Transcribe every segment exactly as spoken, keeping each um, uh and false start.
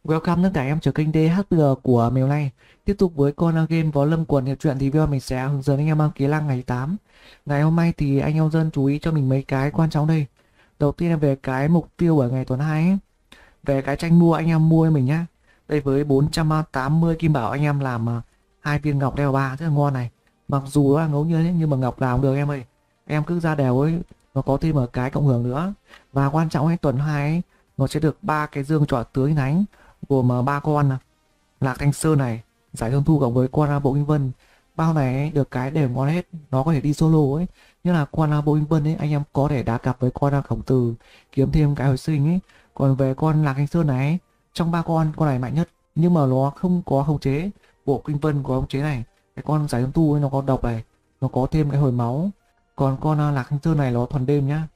Welcome tất cả em trở kênh đê hát pê lờ của mình hôm nay. Tiếp tục với con uh, game Võ Lâm Quần Hiệp Truyện thì video mình sẽ hướng dẫn anh em đăng ký lăng ngày tám. Ngày hôm nay thì anh em dân chú ý cho mình mấy cái quan trọng đây. Đầu tiên là về cái mục tiêu ở ngày tuần hai ấy. Về cái tranh mua anh em mua cho mình nhá. Đây với bốn trăm tám mươi kim bảo anh em làm uh, hai viên ngọc level ba rất là ngon này. Mặc dù nó là ngẫu nhiên ấy, nhưng mà ngọc nào cũng được em ơi. Em cứ ra đều ấy, nó có thêm một cái cộng hưởng nữa. Và quan trọng ấy, tuần hai ấy, nó sẽ được ba cái dương trọ tướng thánh gồm ba con Lạc Thanh Sơn này, Giải Thương Thu cộng với con Bộ Kinh Vân. Bao này ấy, được cái đều ngon hết, nó có thể đi solo ấy. Như là con Bộ Kinh Vân ấy, anh em có thể đá cặp với con Khổng Tử kiếm thêm cái hồi sinh ấy. Còn về con Lạc Thanh Sơn này ấy, trong ba con con này mạnh nhất, nhưng mà nó không có khống chế. Bộ Kinh Vân có khống chế này, cái con Giải Thương Thu ấy nó có độc này, nó có thêm cái hồi máu. Còn con Lạc Thanh Sơn này nó thuần đêm nhá.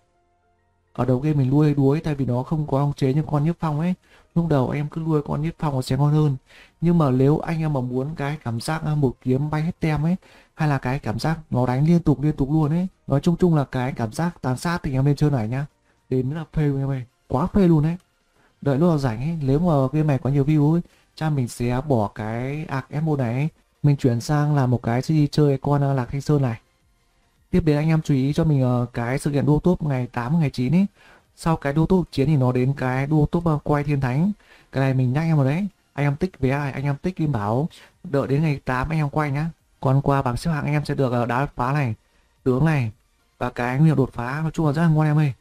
Ở đầu game mình nuôi đuối tại vì nó không có khống chế như con Nhiếp Phong ấy. Lúc đầu em cứ nuôi con Nhiếp Phong nó sẽ ngon hơn. Nhưng mà nếu anh em mà muốn cái cảm giác một kiếm bay hết tem ấy, hay là cái cảm giác nó đánh liên tục liên tục luôn ấy, nói chung chung là cái cảm giác tàn sát thì em lên chơi này nhá. Đến là phê luôn em ơi, quá phê luôn ấy. Đợi lúc nào rảnh ấy, nếu mà game này có nhiều view ấy, cha mình sẽ bỏ cái arc ép một này ấy, mình chuyển sang làm một cái xê đê chơi con Lạc Thanh Sơn này. Tiếp đến anh em chú ý cho mình uh, cái sự kiện đua top ngày tám ngày chín ấy. Sau cái đua top chiến thì nó đến cái đua top uh, quay thiên thánh. Cái này mình nhắc anh em vào đấy. Anh em tích vé này, anh em tích kim bảo. Đợi đến ngày tám anh em quay nhá. Còn qua bảng xếp hạng anh em sẽ được uh, đá phá này, tướng này và cái nguyên liệu đột phá. Nói chung là rất là ngon em ơi.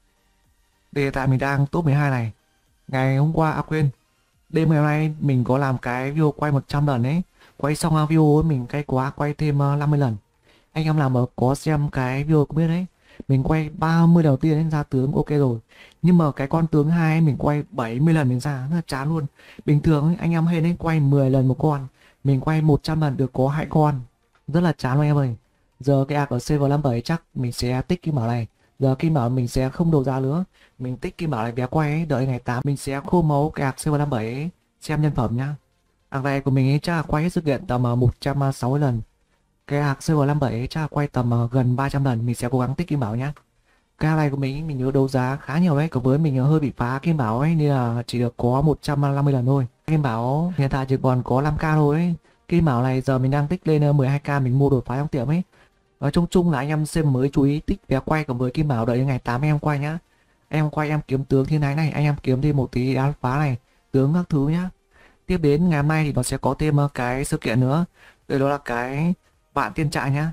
Đây hiện tại mình đang top mười hai này. Ngày hôm qua à quên, đêm ngày hôm nay mình có làm cái video quay một trăm lần ấy. Quay xong uh, video ấy, mình cay quá quay thêm uh, năm mươi lần. Anh em nào mà có xem cái video cũng biết đấy, mình quay ba mươi đầu tiên đến ra tướng ok rồi, nhưng mà cái con tướng hai ấy, mình quay bảy mươi lần mình ra rất là chán luôn. Bình thường ấy, anh em hay nên quay mười lần một con, mình quay một trăm lần được có hai con, rất là chán luôn em ơi. Giờ cái ạc ở server năm bảy chắc mình sẽ tích kim bảo này. Giờ kim bảo mình sẽ không đầu ra nữa, mình tích kim bảo này vé quay ấy. Đợi ngày tám mình sẽ khô máu cái ạc server năm bảy ấy, xem nhân phẩm nhá. Ạc này của mình ấy chắc là quay hết sự kiện tầm một trăm sáu mươi lần. Cái hạc server năm bảy ấy chắc là quay tầm uh, gần ba trăm lần, mình sẽ cố gắng tích kim bảo nhá. Cái này của mình mình nhớ đấu giá khá nhiều đấy, còn với mình uh, hơi bị phá kim bảo ấy nên là chỉ được có một trăm năm mươi lần thôi. Kim bảo hiện tại chỉ còn có năm k thôi ấy. Kim bảo này giờ mình đang tích lên uh, mười hai k mình mua đột phá trong tiệm ấy. Nói chung chung là anh em xem mới chú ý tích vé quay, còn với kim bảo đợi đến ngày tám em quay nhá. Em quay em kiếm tướng thiên thái này, anh em kiếm thêm một tí đá phá này, tướng các thứ nhá. Tiếp đến ngày hôm nay thì nó sẽ có thêm uh, cái sự kiện nữa. Đây đó là cái bạn tiên trại nhá.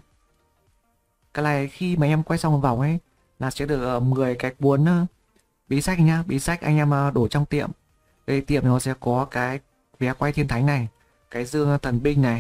Cái này khi mà em quay xong một vòng ấy là sẽ được uh, mười cái cuốn uh, bí sách nhá. Bí sách anh em uh, đổ trong tiệm. Đây tiệm nó sẽ có cái vé quay thiên thánh này, cái dương thần binh này,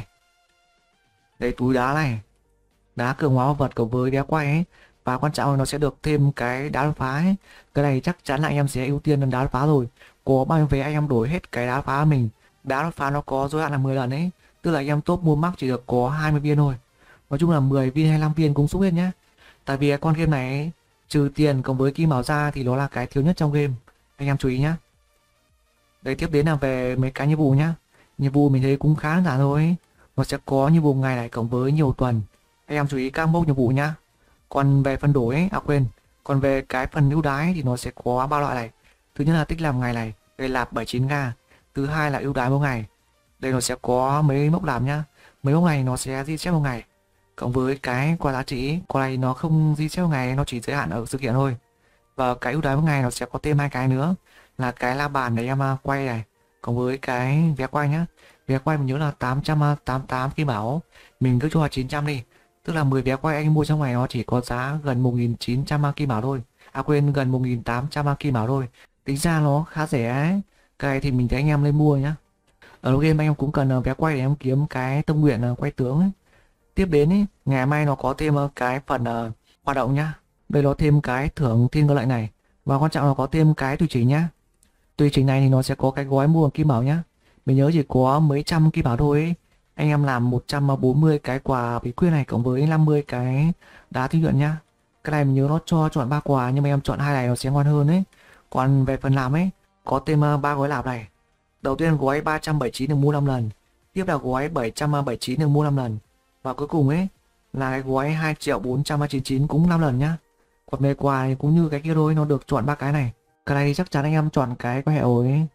đây túi đá này, đá cường hóa vật cộng với vé quay ấy. Và quan trọng là nó sẽ được thêm cái đá phá ấy. Cái này chắc chắn là anh em sẽ ưu tiên lên đá phá rồi. Có bao nhiêu vé anh em đổi hết cái đá phá mình. Đá phá nó có giới hạn là mười lần ấy, tức là anh em top mua max chỉ được có hai mươi viên thôi. Nói chung là mười viên hay năm viên cũng xúc hết nhá. Tại vì con game này ấy, trừ tiền cộng với kim bảo ra thì nó là cái thiếu nhất trong game, anh em chú ý nhá. Đấy, tiếp đến là về mấy cái nhiệm vụ nhá. Nhiệm vụ mình thấy cũng khá đơn giản thôi ấy. Nó sẽ có nhiệm vụ ngày này cộng với nhiều tuần, anh em chú ý các mốc nhiệm vụ nhá. Còn về phần đổi ấy, à quên, còn về cái phần ưu đãi thì nó sẽ có ba loại này. Thứ nhất là tích làm ngày này, đây là bảy mươi chín k. Thứ hai là ưu đãi mỗi ngày, đây nó sẽ có mấy mốc làm nhá. Mấy mốc này nó sẽ ghi chép một ngày, cộng với cái quà giá trị, quà này nó không ghi chép một ngày, nó chỉ giới hạn ở sự kiện thôi. Và cái ưu đãi một ngày nó sẽ có thêm hai cái nữa, là cái la bàn để em quay này, cộng với cái vé quay nhá. Vé quay mình nhớ là tám trăm tám mươi tám kim bảo, mình cứ cho là chín trăm đi, tức là mười vé quay anh mua trong ngày nó chỉ có giá gần một nghìn chín trăm kim bảo thôi. À quên, gần một nghìn tám trăm kim bảo thôi, tính ra nó khá rẻ ấy. Cái này thì mình thấy anh em lên mua nhá. Ở game anh em cũng cần vé quay để em kiếm cái tâm nguyện quay tướng ấy. Tiếp đến ấy, ngày mai nó có thêm cái phần uh, hoạt động nhá. Đây nó thêm cái thưởng thiên cơ lệnh này, và quan trọng là có thêm cái tùy chỉnh nhá. Tùy chỉnh này thì nó sẽ có cái gói mua kim bảo nhá. Mình nhớ chỉ có mấy trăm kim bảo thôi ấy. Anh em làm một trăm bốn mươi cái quà bí quyết này cộng với năm mươi cái đá tinh luyện nhá. Cái này mình nhớ nó cho chọn ba quà, nhưng mà em chọn hai này nó sẽ ngon hơn ấy. Còn về phần làm ấy, có thêm ba gói làm này. Đầu tiên gói ba trăm bảy mươi chín được mua năm lần, tiếp là gói bảy trăm bảy mươi chín được mua năm lần, và cuối cùng ấy là cái gói hai triệu bốn trăm chín mươi chín cũng năm lần nhá. Còn về quà thì cũng như cái kia thôi, nó được chọn ba cái này. Cái này chắc chắn anh em chọn cái quay hệ ấy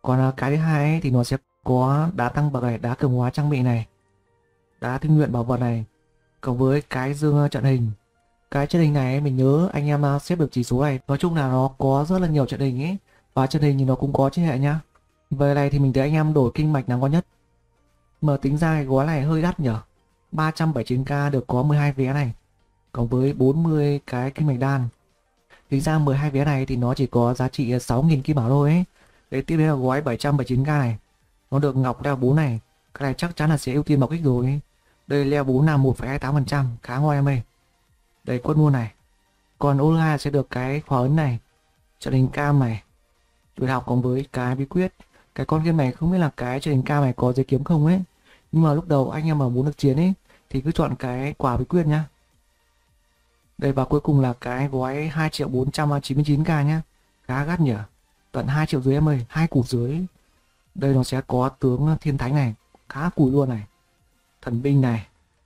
Còn à, cái thứ hai ấy, thì nó sẽ có đá tăng bậc này, đá cường hóa trang bị này, đá tinh luyện bảo vật này, cộng với cái dương trận hình. Cái trận hình này ấy, mình nhớ anh em à, xếp được chỉ số này. Nói chung là nó có rất là nhiều trận hình ấy, và trận hình thì nó cũng có chia hệ nhá. Về này thì mình thấy anh em đổi kinh mạch là ngon nhất. Mà tính ra cái gói này hơi đắt nhở. ba trăm bảy mươi chín k được có mười hai vé này, cộng với bốn mươi cái kinh mạch đan. Tính ra mười hai vé này thì nó chỉ có giá trị sáu nghìn kim bảo thôi ấy. Đấy, tiếp đến là gói bảy trăm bảy mươi chín k này. Nó được ngọc level bốn này. Cái này chắc chắn là sẽ ưu tiên ngọc ích rồi ấy. Đây level bốn là một phẩy hai mươi tám phần trăm, khá ngon em ơi. Đây quất luôn này. Còn ô hai sẽ được cái khóa ấn này, trận hình cam này, tuyệt học cộng với cái bí quyết. Cái con game này không biết là cái trận hình cam này có giấy kiếm không ấy. Nhưng mà lúc đầu anh em mà muốn được chiến ấy thì cứ chọn cái quả bí quyết nhá. Đây, và cuối cùng là cái gói hai triệu bốn trăm chín mươi chín k nhá. Khá gắt nhỉ. Tận hai triệu dưới em ơi, hai củ dưới. Đây nó sẽ có tướng thiên thánh này, khá cùi luôn này. Thần binh này.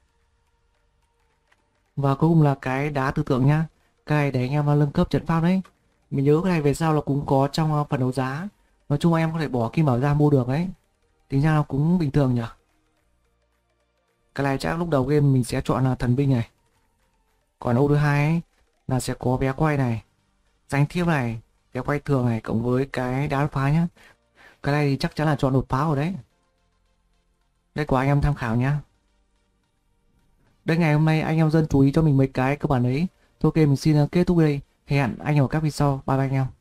Và cuối cùng là cái đá tư tưởng nhá. Cái này để anh em nâng cấp trận pháp đấy. Mình nhớ cái này về sau là cũng có trong phần đấu giá. Nói chung anh em có thể bỏ kim bảo ra mua được đấy. Tính ra nó cũng bình thường nhỉ. Cái này chắc lúc đầu game mình sẽ chọn là thần binh này. Còn ô thứ hai ấy, là sẽ có vé quay này, danh thiếp này, vé quay thường này, cộng với cái đá đột phá nhá. Cái này thì chắc chắn là chọn đột phá rồi đấy. Đây của anh em tham khảo nhá. Đây, ngày hôm nay anh em dân chú ý cho mình mấy cái cơ bản đấy. Thôi ok, mình xin kết thúc đây. Hẹn anh em ở các video sau. Bye bye anh em.